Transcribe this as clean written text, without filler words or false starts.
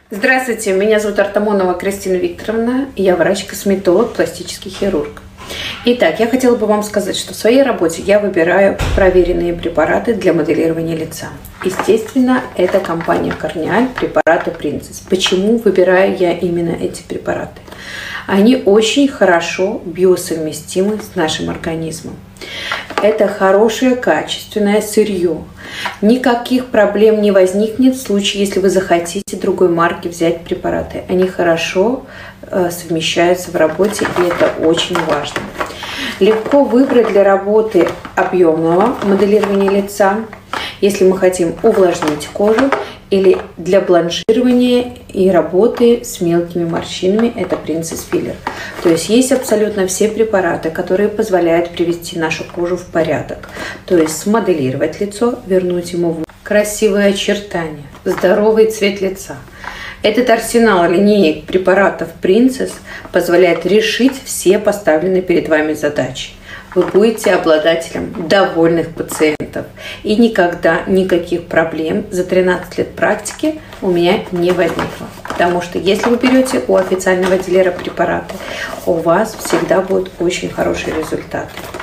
Здравствуйте, меня зовут Артамонова Кристина Викторовна, я врач-косметолог, пластический хирург. Итак, я хотела бы вам сказать, что в своей работе я выбираю проверенные препараты для моделирования лица. Естественно, это компания Корнеаль, препараты Princess. Почему выбираю я именно эти препараты? Они очень хорошо биосовместимы с нашим организмом. Это хорошее, качественное сырье. Никаких проблем не возникнет в случае, если вы захотите другой марки взять препараты. Они хорошо совмещаются в работе, и это очень важно. Легко выбрать для работы объемного моделирования лица, если мы хотим увлажнить кожу, или для бланширования и работы с мелкими морщинами, это Princess Filler. То есть есть абсолютно все препараты, которые позволяют привести нашу кожу в порядок. То есть смоделировать лицо, вернуть ему красивые очертания, здоровый цвет лица. Этот арсенал линеек препаратов Princess позволяет решить все поставленные перед вами задачи. Вы будете обладателем довольных пациентов. И никогда никаких проблем за 13 лет практики у меня не возникло. Потому что если вы берете у официального дилера препараты, у вас всегда будут очень хорошие результаты.